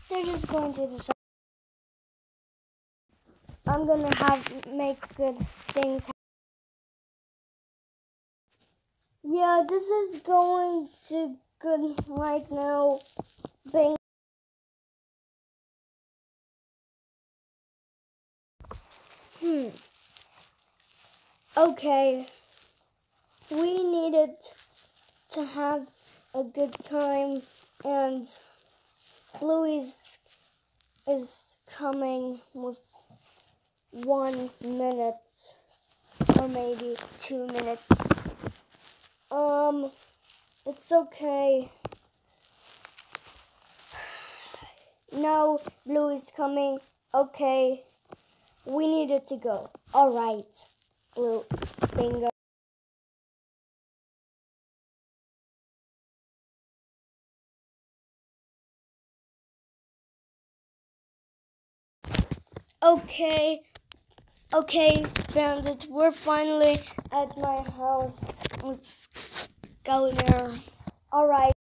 They're just going to decide. I'm gonna make good things happen. Yeah, this is going to good right now. Bing. Okay. We needed to have a good time, and Bluey is coming with 1 minute or maybe 2 minutes. It's okay. No, Bluey's coming. Okay, we needed to go. All right, Blue, bingo. Okay, Bandit, we're finally at my house. Let's go there. All right.